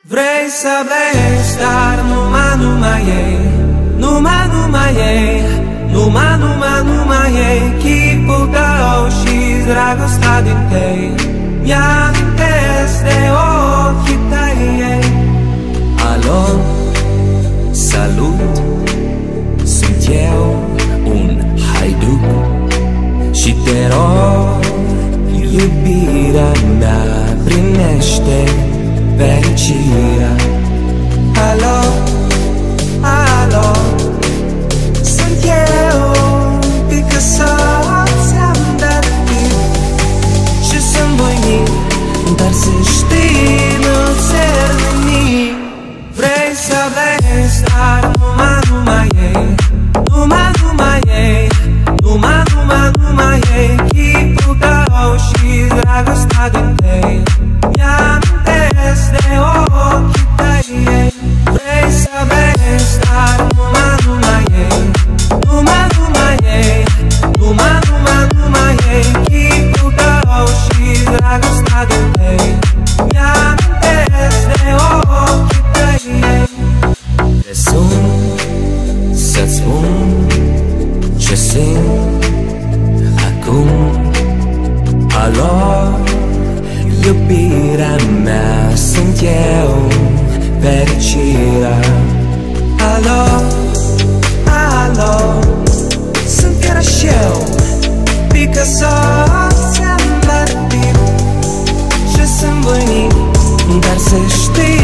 Vrei să pleci, dar numai ei, numai ei, numai ei, chipul tău și dragostea din tei. Mi-amintesc de ochii tăi. Alo, salut, sunt eu, un haiduc, și te rog, iubirea mea, primește fericirea. Alo, alo, sunt eu, Picasso, ți-am dat tip și sunt voinic, dar să știi, nu ți-ar nimic. Vrei să pleci, dar numai ei, numai ei, numai ei, chipul tău și dragostea din tei. Mi-amintesc de ochii tăi. Vrei să pleci, dar numai ei, numai ei, numai ei, chipul tău și dragostea din tei. Mi-amintesc de ochii tăi. Te sun să-ți spun ce simt acum. Alo, iubirea mea, sunt eu, fericirea. Alo, alo, sunt chiar și eu, Picasso, ți-am dat tip și sunt voinic, dar să știi,